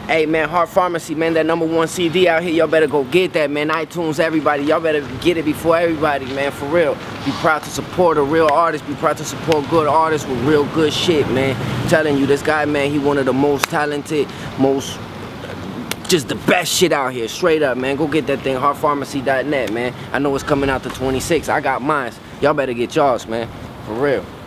Hey man, Heart Pharmacy, man, that #1 CD out here, y'all better go get that, man. iTunes, everybody, y'all better get it before everybody, man, for real. Be proud to support a real artist, be proud to support good artists with real good shit, man. I'm telling you, this guy, man, he one of the most talented, just the best shit out here, straight up, man. Go get that thing, heartpharmacy.net, man. I know it's coming out the 26th. I got mine. Y'all better get y'all's, man, for real.